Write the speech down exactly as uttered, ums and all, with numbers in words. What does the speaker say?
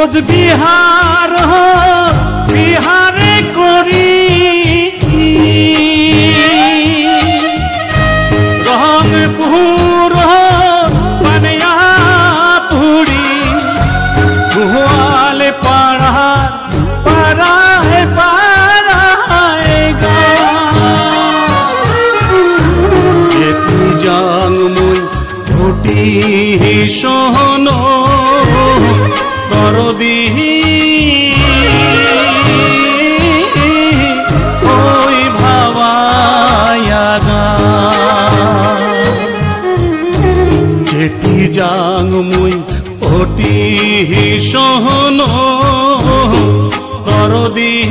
কোচবিহার বিহারে করি রংপুর পানিয়া পুরি গোয়ালে পাড়া পাড়ায় পাড়ায় গা যেতি যাং মুই ঘটি সহন করদি ওই ভাবায়া গা যেতি যাং মুই ঘটি সহন করদি